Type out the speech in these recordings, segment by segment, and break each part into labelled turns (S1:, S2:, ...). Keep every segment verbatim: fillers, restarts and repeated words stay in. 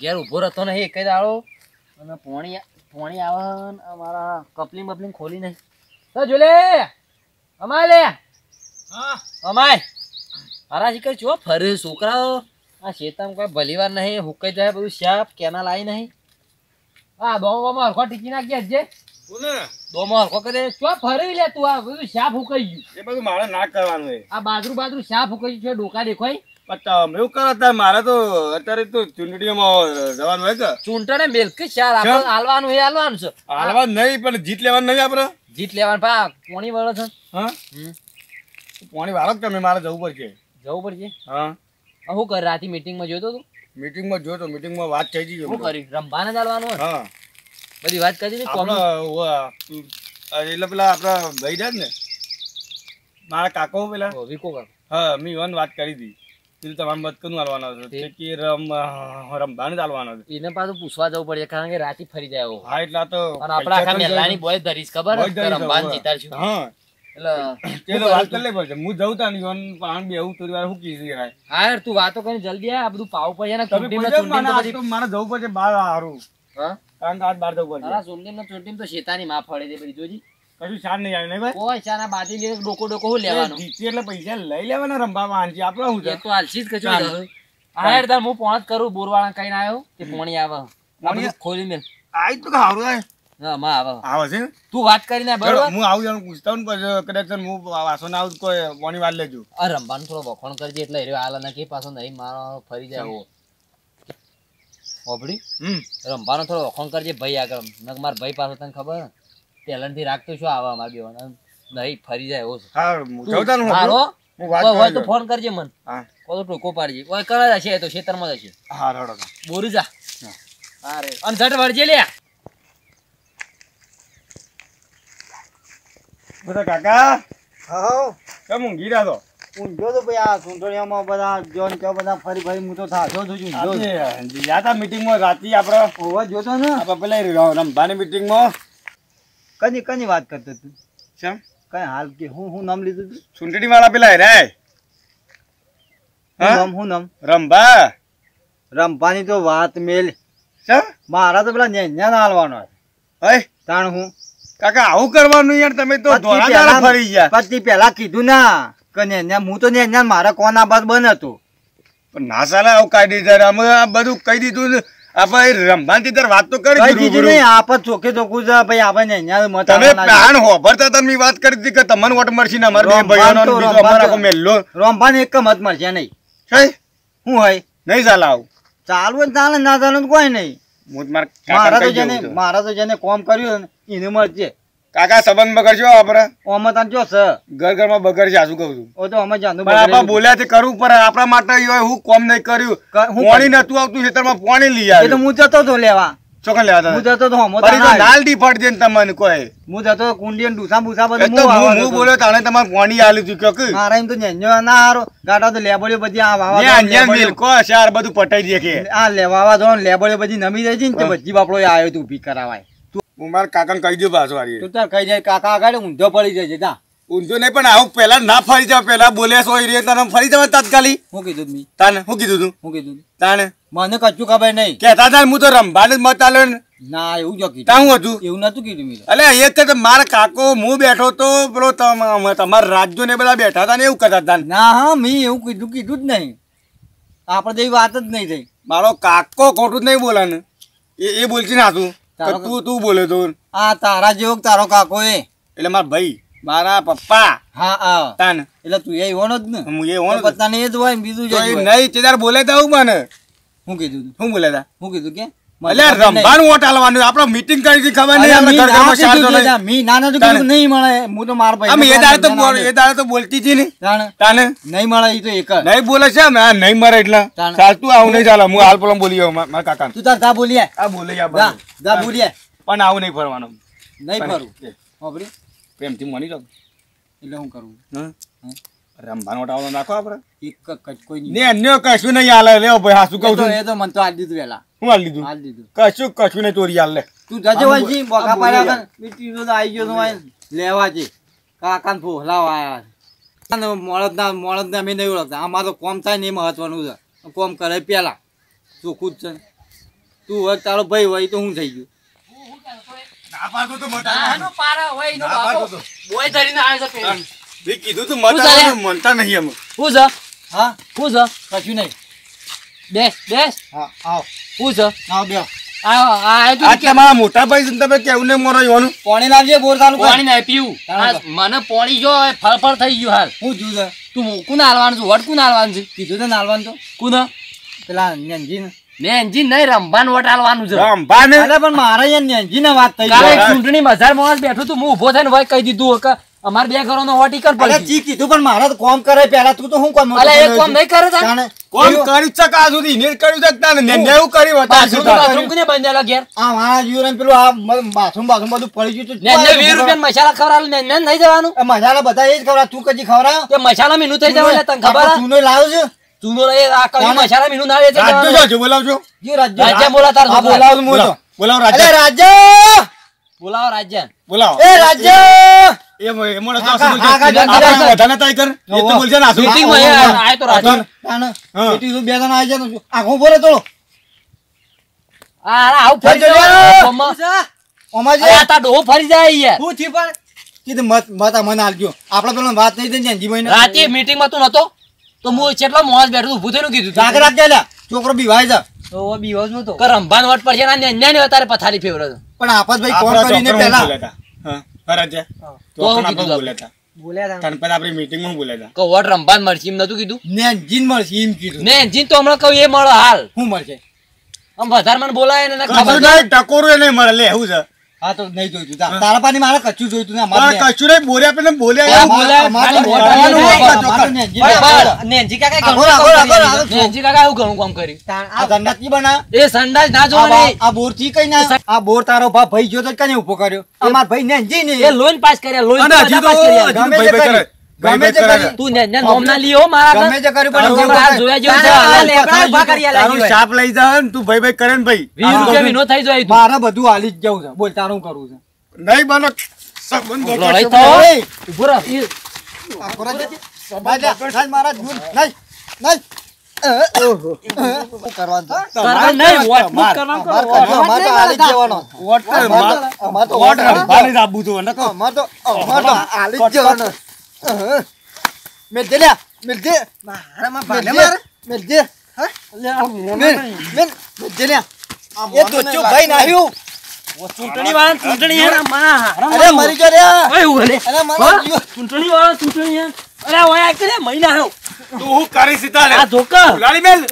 S1: ઘેર ઉભો રહેતો નહીં એક જ દાડો અને પોણી પોણી આવે ને અમારા કપલિંગ બપલિંગ ખોલી નહીં તો જો લે અમાય લે હા અમાય મારા કઈ જો ફરે છોકરાઓ આ શેતામાં કોઈ ભલીવાર નહીં હુકાઈ જાય બધું શાપ કેનાલ આવી નહીં હા દોમાં હરખો ટીકી નાખી જે દોમાં હરખો કરે ચો ફરી લે તું આ બધું શાપ હુકાઈ ગયું એ બધું મારે ના કરવાનું આ બાજુ બાજુ શાપ હુકાઈ ગયું છે ડોકા દેખાય
S2: તમે એવું કરો તાર મારે તો અત્યારે તો ચૂંટણીમાં જવાનું હોય કે
S1: ચૂંટણે મિલ્ક ચાર આપણે હાલવાનું એ હાલવાનું છે
S2: હાલવાનું નહીં પણ જીત લેવાનું નહીં આપડે
S1: જીત લેવાનું પા પોણી વાળો છે
S2: હા પોણી વાળો તમે મારે જવું પડશે
S1: જવું પડશે
S2: હા
S1: શું કર રાતે મીટિંગમાં જોતો તું
S2: મીટિંગમાં જોતો મીટિંગમાં વાત થઈ ગઈ
S1: શું કરી રંભાને ચાલવાનું
S2: હા
S1: બધી વાત કરી
S2: એટલે પેલા આપડા ભાઈ રહ્યા ને મારા કાકો પેલા
S1: વિકો કાકો
S2: હા મેં વન વાત કરી હતી તમારે મત કનું હાલવાનો કે રમ રમભાને ચાલવાનો
S1: એને પાછું પૂછવા જવું પડે કારણ કે રાતે ફરી જાય
S2: હા એટલે તો
S1: આપડા આખા મેલાની બોય ધરીશ ખબર રમભાન જીતાડશું
S2: હા એટલે વાત કરી લે પડશે હું જઉં તા નહીં પાણ બે એવું થોડી વાર શું કીધી
S1: હા યાર તું વાતો કરીને જલ્દી આ બધું પાવું પડે ને
S2: મારે જવું પડશે બાર હારું હા કારણ કે આજ બાર જવું પડશે
S1: હા સોમદીમ ને ચોટીમ તો શેતાની માં ફળે દે બધી જોજી
S2: કશું શાન નહીં આવે નહીં ભાઈ
S1: કોઈ શાના બાજી લે ડોકો ડોકો હું લેવાનો
S2: જીતી એટલે પૈસા લઈ લેવાના રમવામાં આંજી આપણે શું છે
S1: તો હાલસી જ કચો હા યાર તાર હું પોણત કરું બોરવાળા કઈને આવ્યો કે પોણી આવે પોણી ખોલી મેલ
S2: આઈ તો હારું આય
S1: હા માં આવે
S2: આવે છે
S1: તું વાત કરીને બરાબર
S2: હું આવું જાણ પૂછતા હું પછી કદાચ હું વાસો ના આવું કોઈ પોણી વાર લેજો
S1: આ રમવાનું થોડો વખણ કરજે એટલે હેરે હાલ ના કે પાછો નહીં મારો ફરી જાય ઓબડી હમ રમવાનો થોડો વખણ કરજે ભાઈ આગળ નક માર ભાઈ પાછો તને ખબર ટેલેન્ટ થી રાખતો શું આવા માર બેવાના નહીં ફરી જાય એવો
S2: હા જવતા હું
S1: હારો
S2: હું વાત
S1: હોય તો ફોન કરજે મન
S2: હા
S1: કોતો ટોકો પાડજે ઓય કરા જશે તો ખેતરમાં જશે
S2: હા રડો
S1: બોરી જા હા રે અન ઝટ વળજે લે
S2: બધા કાકા
S3: હા
S2: કેમ ઊંઘી રહ્યા તો
S3: ઊંઘ્યો તો ભાઈ આ સુંદરિયામાં બધા જોન કે બધા ફરી ફરી હું તો થાજો છું
S2: ગયા તા મીટિંગમાં રાતી આપણે
S3: ઓવા જોતો ને
S2: આપણે પેલા રમવાની મીટિંગમાં
S3: કની કની વાત કરતો તું
S2: કેમ
S3: કઈ હાલ કે હું હું નામ લીધું તું
S2: ચૂંટણી વાળા પેલા રે
S3: નામ હું નામ
S2: રંભા
S3: રંભાની તો વાત મેલ
S2: છે
S3: મારા તો પેલા નેન્યા ના હાલવાનો
S2: હે
S3: તાણ હું
S2: કાકા આવું કરવાનું યાર તમે તો ધોળા ફરી ગયા
S3: પછી પેલા કીધું ના કે નેન્યા હું તો નેન્યા મારા કોના બાદ બન હતું
S2: પણ ના સાલા આવું કાઢી દીધા અમે આ બધું કહી દીધું આપણે રમવાની ત્યારે વાત તો કરી
S3: દીધી નહીં આપત ચોખ્ખે ચોખ્ખું છે ભાઈ આપણે નેન્યા મત
S2: તમે પ્લાન હોભરતા તમે વાત કરી હતી કે તમને વોટ મળશે ને અમારે બે ભાઈઓનો બીજો અમારા મેલ્લો
S3: રંભાને એક મત મળશે નહીં
S2: છે
S3: શું હોય
S2: નહીં ચાલે આવું
S3: ચાલુ ચાલે ના ચાલે કોઈ નહીં મારા તો જેને
S2: મારા
S3: મારા તો જેને કોમ કર્યું એને મળશે
S2: કાકા સંબંધ બગડશો આપડે
S3: ઓમાં તાન જો
S2: ઘર ઘર માં બગડશે આ શું કહું છું
S3: ઓ તો અમે જાનું
S2: આપડા બોલ્યા તે કરવું પડે આપણા માટે હું કોમ નહીં કર્યું પાણી નતું આવતું ખેતરમાં પાણી લઈ આવ્યો
S3: હું જતો તો લેવા
S2: ચોકન લેવા
S3: હું જતો તો
S2: લાલ ડી ફાડી દે તમને કોઈ
S3: હું જતો કુંડી ડુસા બુસા બધું
S2: હું બોલ્યો તાણે તમારે પાણી આલ્યું હતું કે
S3: મારા એમ તો નેન્યો ના હારો ગાટા તો લેબડ્યો બધી આ વાવા
S2: શાર બધું પટાઈ દે કે
S3: આ લેવાવા જો લેબડ્યો બધી નમી જાય છે ને બધી બાપડો આવ્યો તું ઉભી કરાવાય
S2: હું મારા કાકાને કહી દઉં પાછું વારી
S3: તું તાર કહી જાય કાકા આગળ ઊંધો પડી જાય છે તા
S2: ઊંધો નહીં પણ આવું પેલા ના ફરી જાવ પેલા બોલ્યા છો રે તને ફરી જવા તાત્કાલિક
S3: હું કીધું મી
S2: તાને શું કીધું તું
S3: હું કીધું
S2: તાને
S3: મને કચ્ચું ખબર નહીં
S2: કેતા તા હું તો રંભાને જ મત આલ્યો ને
S3: ના એવું જો કીધું
S2: તા હું હતું
S3: એવું નતું કીધું મી
S2: અલે એક તો મારા કાકો હું બેઠો તો પેલો તમારા રાજ્યો ને બધા બેઠા હતા ને એવું કરતા હતા
S3: ના હા મી એવું કીધું કીધું જ નહીં આપડે તો એવી વાત જ નહીં થઈ
S2: મારો કાકો ખોટું જ નહીં બોલે ને એ એ બોલતી ના તું તું તું બોલે તો
S3: આ તારા જેવો તારો કાકો એ
S2: એટલે મારા ભાઈ મારા પપ્પા
S3: હા હા
S2: તાન
S3: એટલે તું એ હોનો જ ને
S2: હું એ હોનો
S3: પત્તા ને એ જ હોય બીજું જ
S2: નહીં ચેદાર બોલે તો આવું મને
S3: શું કીધું
S2: શું બોલે તા
S3: શું કીધું કે
S2: એટલે રમવાનું વોટ આલવાનું આપણે મીટિંગ કરી હતી ખબર નહીં આપણે ઘર ઘરમાં ચાર જણા
S3: મી નાના તો કીધું નહીં મળે હું તો માર ભાઈ
S2: અમે એ દાડે તો એ દાડે તો બોલતી હતી ને તાને
S3: નહીં મળે એ તો એક
S2: નહીં બોલે છે મે નહીં મરે એટલે ચાલતું આવું નહીં ચાલે હું હાલ પેલો બોલી આવું મારા કાકા
S3: તું તાર જા બોલીએ
S2: આ બોલે જા
S3: જા બોલીએ
S2: પણ આવું નહીં ફરવાનું
S3: નહીં ફરું હોબરી
S2: પ્રેમથી મની જાવ
S3: એટલે હું કરું
S2: હા રમવાનો ટાવલો નાખો આપણે
S3: એક કોઈ
S2: નહીં ને અન્ય કશું નહીં હાલે લેવો ભાઈ હા શું કહું છું
S3: એ તો મને તો હાલ દીધું વેલા
S2: હું હાલ દીધું
S3: હાલ દીધું
S2: કશું કશું નહીં ચોરી હાલ લે
S3: તું જજે વાંચી બોકા પાડ્યા મીટી તો આવી ગયો તો લેવા છે કાકા ને ફોહલાવા આવ્યા મોળદ ના મોળદ ને અમે નહીં ઓળખતા આમાં તો કોમ થાય ને એ મહત્વનું છે કોમ કરે પેલા ચોખ્ખું જ છે તું હોય તારો ભાઈ હોય તો હું થઈ ગયું
S2: ના પાડતો તો મતા
S1: આનો પારા હોય નો
S2: ના
S1: બાપો
S2: પાડતો તો.
S1: બોય ધરીને આવે છે પેલી
S2: મેં કીધું તું મતા
S1: ચાલે?
S2: મનતા નહીં અમે
S1: હું છે
S3: હા
S1: હું છે
S3: કશું નહીં
S1: બેસ બેસ
S3: હા આવ
S1: હું છે
S3: આવ બે
S1: આ આ
S2: આ
S1: તું કે
S2: તમારા મોટા ભાઈ છે ને તમે કેવું ને મોરો જોવાનું
S3: પાણી લાવજે બોર ચાલુ કર
S1: પાણી ના પીવું આ મને પાણી જો હવે ફળફળ થઈ ગયું હાલ
S3: હું જુ છે
S1: તું કોને હાલવાનું છે વટ કોને હાલવાનું છે
S3: કીધું તો નાલવાન તો
S1: કોને
S3: પેલા નેનજી ને
S1: ને એન્જિન નહીં રંભાન વટ હાલવાનું છે
S2: રંભા ને
S3: અરે પણ મારે યાર નેનજી ને વાત થઈ
S1: કાલે
S3: ગઈ
S1: ચૂંટણી માં હજાર માણસ બેઠું તું હું ઉભો થઈને ભાઈ કહી દીધું કે અમાર બે ઘરોનો વટ ઈકર
S3: અરે
S1: પડી
S3: ચી કીધું પણ મારે તો કોમ કરે પહેલા તું તો હું કોમ
S1: અલે એ કોમ નહીં કરે તા
S3: જાણે
S2: કોણ કર્યું છે કા સુધી ને કર્યું છે તાને ને ને એવું કર્યું હતા
S1: બાથરૂમ બાથરૂમ કોને બંધેલા ઘેર
S3: આ મારા જીવન પેલું આ મ- બાથરૂમ બાથરૂમ બધું પડી ગયું તું
S1: ને ને વીસ રૂપિયા મસાલા ખવડાવે ને ને નહીં જવાનું
S3: એ મસાલા બધા એ જ ખવડાવ તું કદી ખવડાવ
S1: કે મસાલા મીનું થઈ જવાનું તને ખબર
S3: તું નો લાવ્યો છે
S1: ચૂનો એ આ કઈ મસાલા મીનું ના વેચે
S2: રાજ્ય
S1: જવાનું.
S2: જો બોલાવજો
S3: જે રાજ્ય
S1: રાજ્ય બોલા તાર
S3: હા, બોલાવું હું તો
S2: બોલાવો
S3: અરે
S2: રાજ્ય
S3: રાજ્ય
S1: બોલાવો રાજ્ય
S2: બોલાવો
S3: એ રાજ્ય
S2: એ મ- એ મોણસ તો
S3: હા,
S2: શું બોલશે?
S3: હા, હા, હા,
S2: આપણે
S3: હા.
S2: વધારે તાઈ કર એ તો બોલશે ને આસુ.
S1: મીટિંગ માં એ આયો તો રાજ્ય
S3: તાને
S2: હા.
S3: બેટી તું બે જણા આવી જાય તો આખો બોલે તો
S1: આ આવું ફરી
S3: રાજ્ય
S1: જાય
S3: લે.
S1: ગામમાં.
S3: ઓમાજી
S1: અરે આ તાર ડોહો ફરી જાય યાર
S3: હું થી પણ કીધું મત મત આ મને આલજો આપણે પેલો વાત થઈ હતી ને જીભાઈ ને
S1: રાતે મીટિંગ માં તું નતો તો હું કેટલો મોજ બેઠો તું ઊભું થઈને કીધું
S3: જાગ રાખજે લ્યા છોકરો બીવાય છે
S1: તો બીવાજ નતો કે રંભાન વટ પડશે ને અન્યા ને તારે પથારી ફેવરે તો
S3: પણ આપસભાઈ કોણ
S2: આપણા
S3: કરીને
S2: ચોકરમાં
S3: પેલા
S2: બોલ્યા હતા. હા, હા, રાજ્ય.
S1: તો હું
S2: ચોકરમાં
S1: કીધું
S2: બોલ્યા હતા.
S3: બોલ્યા
S2: તાન પછી આપણી મીટિંગમાં બોલ્યા હતા.
S1: કે વટ રંભાન મળશે એમ નતું કીધું
S3: ને જીન મળશે એમ કીધું
S1: ને જીન તો હમણાં કહું એ મળે હાલ
S3: શું મળશે
S1: આમ વધારે મને બોલાય ને એને ખબર
S2: કશું
S1: છે.
S2: નહીં, ટકોરું એ નહીં મળે લે એવું છે
S3: હા તો નહીં જોઈતું તા- તારા પાણી મારે કચ્છું જોઈતું ને અમારે
S2: પણ કશું નહીં બોલ્યા પેલા બોલ્યા
S1: હા,
S2: એવું.
S1: બોલ્યા.
S3: અમારે
S1: ખાલી
S3: મોટા
S1: મોટા
S3: નહીં,
S1: નહીં,
S3: અમારે
S2: ચોક્કસ.
S3: નેનજી
S1: બરાબર.
S3: નહીં.
S1: નેનજી કાકાએ
S3: આગળ,
S1: ઘણું
S3: આગળ,
S1: કામ
S3: આગળ,
S1: કર્યું.
S3: આગળ.
S1: નેનજી કાકાએ એવું ઘણું કામ કર્યું
S3: આ ધંધા કી બના
S1: એ સંડાસ ના
S3: આ
S1: જોવે
S3: બા-
S1: નહીં.
S3: આ બોર થી કઈ ના આ બોર તારો ભા ભાઈ જો તો કને ઉભો કર્યો અમાર ભાઈ ને જી ને
S1: એ લોન પાસ કર્યા લોન
S2: અને હજી તો
S1: પાસ કર્યા
S2: હજી તો
S3: ગમે
S2: ભાઈ
S3: તે
S2: ભાઈ
S3: કરી.
S2: કરે. ભાઈ
S3: ગમે તે
S2: ભાઈ કરે.
S3: કરી.
S1: તું ને ને નોમ ના લીયો મારા
S3: ગમે તે કર્યું પણ
S1: તારું
S3: ઉભો
S1: આ
S3: કરે.
S1: જોયા જેવું છે.
S3: તારા
S1: આ
S3: લેકડા ઉભા કર્યા
S2: તારું શાપ લઈ જા ને તું ભાઈ ભાઈ કરે ને ભાઈ
S1: વીસ રૂપિયા વિનો થઈ જાય તું.
S3: મારે બધું હાલી જ જવું છે બોલ તારું કરવું છે
S2: નહીં બનો સંબંધ ગોઠવો.
S1: લડાઈ થયો.
S3: ઓય,
S1: ઉભો રહો. એ
S3: આ કરો છે. બાજા, સાંજ મારા દૂર નહીં નહીં અ, ઓહો. શું કરવાનું છે?
S1: કરવા નહીં, વોટ બુક કરવાનું કરો.
S3: અમાર કરવું, અમાર તો હાલી જ જવાનો.
S2: વોટ કર,
S3: અમાર
S2: માર-
S3: તો- અમાર તો
S2: વોટ
S3: હાલી જ
S2: રંભાને જ આપવું હતું, અને કહો.
S3: અમાર તો અમાર તો હાલી જ જવાનો. અહ. મેલજે લ્યા, મેલજે. મેલજે, મેલજે. મેલ, મેલ, મેલજે લ્યા. એ દોચ્ચું ભાઈ નાખ્યું.
S1: ચૂંટણી વાળા ચૂંટણી યાર માં
S3: અરે મરી ગયો લ્યા.
S1: ઓય ઉભલે.
S3: અરે મારો
S1: હા?
S3: જીવ.
S1: ચૂંટણી વાળા ચૂંટણી યાર. અરે ઓય આ કે મહિના આવ્યો
S2: તું હું કરીશ તારે?
S1: આ ધોકા
S2: ઉલાળી મેલ.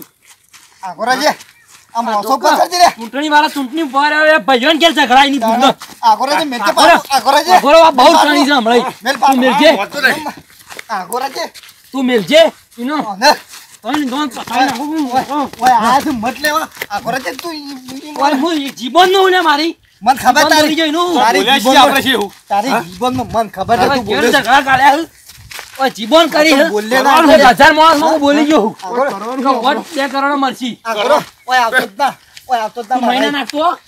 S3: આ કોરાજે. આ મોસો પર કરજે લ્યા.
S1: ચૂંટણી વાળા ચૂંટણી પર આવે ભાઈઓને કે ઝઘડાઈ ની પૂછો
S3: આ કોરાજે મેલજે પાછું. આ કોરાજે.
S1: અઘોરો આ બહુ ચણી છે હમણાં
S3: મેલ
S1: તું
S3: પાછું.
S1: મેલજે
S2: હોતું નહીં.
S3: આ કોરાજે.
S1: તું મેલજે ઈનો
S3: ને.
S1: તને દોન પતાઈ નાખું
S3: ઓય આ તો મત લેવા. આ કોરાજે તું ઈ- ઈ-
S1: ઓય હું ઈ જીવન નું ને મારી
S3: મન ખબર
S1: જીવન
S3: તારી
S1: મરી જાય નું
S3: તારી
S2: બોલ્યા છીએ
S3: જીભમાં-
S2: આપણે છીએ એવું.
S3: તારી જીભમાં મન ખબર છે
S1: હવે
S3: તું
S1: કેમ
S3: બોલે છે.
S1: ઝઘડા કાઢ્યા ઓય જીવન કરી હે
S3: બોલે ના
S1: કરવાનું
S3: કરે.
S1: હજાર માણસ માં હું બોલી ગયો
S3: આ કોરો-
S1: કે વોટ બે કરોડ મળશે
S3: આ કોરો. ઓય આવતો જ ના. ઓય આવતો જ ના
S1: તું મહિના
S3: મારા.
S1: નાખતો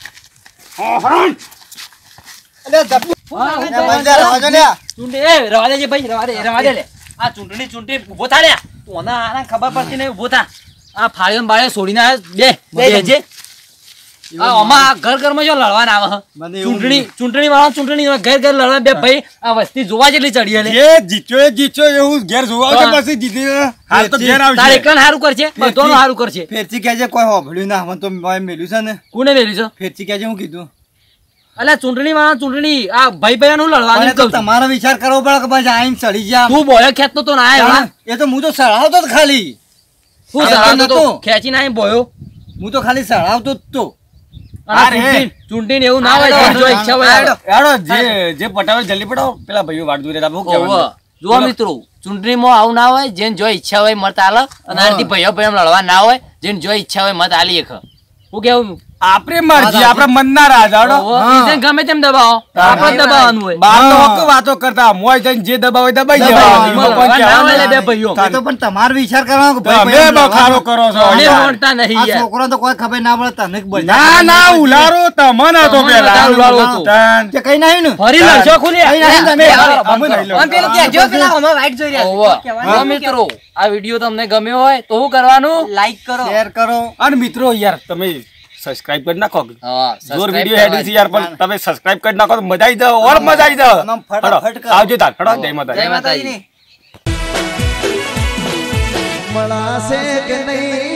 S3: અલે જપ્પી.
S1: હા, હું
S3: એને બંધ રહેવા જો લ્યા.
S1: ચૂંટણી એ રવા દેજે ભાઈ રવા દે રવા દે લે આ ચૂંટણી ચૂંટણી ઉભો થા લે તું આના આના ખબર પડતી નહીં ઉભો થા આ ફાળ્યો ને બાળ્યો છોડીને આવ્યો બે બેજે આ આમાં ઘર ઘરમાં જો લડવાના આવે હે.
S3: મને એવું
S1: ચૂંટણી ચૂંટણી વાળા ચૂંટણી ઘર ઘર લડવા બે ભાઈ આ વસ્તી જોવા જેટલી ચડી હે લે
S2: જે જીત્યો એ જીત્યો એવું ઘેર જોવા આવશે
S1: હા.
S2: પછી જીતી હાલ તો ઘેર
S1: તારે
S2: આવશે
S1: એકલાને હારું કરશે બધાનું હારું કરશે
S3: ફેરથી કહેજે કોઈ હોભળ્યું ના મને તો ભાઈ મેલ્યું છે ને
S1: કોને વેલ્યું છે
S3: ફેરથી કહેજે હું કીધું
S1: અલ્યા ચૂંટણી વાળા ચૂંટણી આ ભાઈ ભાઈ નું લડવાનું
S3: મને
S1: જ
S3: તો
S1: કહું છું.
S3: તમારો વિચાર કરવો પડે કે ભાઈ આઈને ચડી જા
S1: તું બોયો ખેંચતો તો ના આવ્યો
S3: એ તો હું તો સળાવતો જ ખાલી
S1: તું
S3: આ
S1: સળાવતો તો
S3: નતો.
S1: ખેંચીને આવીને બોયો
S3: હું તો ખાલી સળાવતો જ તો
S1: અને
S2: અરે.
S1: ચૂંટણી ચૂંટણી એવું ના હોય
S3: આડો,
S1: જો ઈચ્છા હોય
S3: આડો.
S1: આડો.
S2: હેડો જે જે પટાવે જલ્દી પટાવો પેલા ભાઈઓ વાટ જોઈ રહ્યા હતા, શું કહેવાનું?
S1: ઓહો. જુઓ મિત્રો ચૂંટણીમાં આવું ના હોય જેને જો ઈચ્છા હોય મત આલે અને આનાથી ભાઈઓ ભાઈઓ લડવા ના હોય જેને જો ઈચ્છા હોય મત આલી એક હું કેવું
S2: આપણે મરજી આપણે મનના રાજ હેડો.
S1: ઓહો. બીજાને ગમે તેમ દબાવો આપણે જ દબાવવાનું હોય
S2: બહાર તો
S3: હા.
S2: હક વાતો કરતા મોય જઈને જે દબાવે દબાઈ
S3: દબાવવાનું.
S2: જવાનું.
S1: દબાવવાનું.
S2: એમાં કોઈ
S1: ના હોય
S2: કહેવાનું
S1: લે બે ભાઈઓ.
S3: એ તો પણ તમારો વિચાર કરવાનો કે
S2: તમે
S3: ભાઈ
S2: બખારો કરો છો
S1: અમે
S2: યાર.
S1: મોડતા નહીં
S3: આ
S1: યાર
S3: છોકરો તો કોઈ ખબર ના પડે તને જ બોલ.
S2: ના ના ઉલારો તમને હતો
S1: તમને
S2: પેલા
S1: વધારે ઉલારો હતો.
S2: તાન.
S3: તે કઈ નહીં ને
S1: ફરી લડશો ખુલી
S3: કઈ નહીં તમે
S2: અમે નહીં લડતા.
S1: અને પેલું કહેજો પેલા અમે વાઈટ જોઈ રહ્યા છે. હા મિત્રો આ વિડીયો તમને ગમ્યો હોય તો શું કરવાનું લાઈક કરો
S3: શેર કરો
S2: અને મિત્રો યાર તમે સબસ્ક્રાઇબ કરી નાખો
S1: હા
S2: જોર
S1: subscribe
S2: વિડિયો હેડી છે યાર પણ તમે સબસ્ક્રાઇબ કરી નાખો તો મજા આવી જાવ ઓર મજા આવી જાવ
S3: આમ ફટાફટ
S2: હડો,
S3: કરો.
S2: આવજો તાર હડો જય માતાજી
S1: જય માતાજી
S3: મળાશે કે નહીં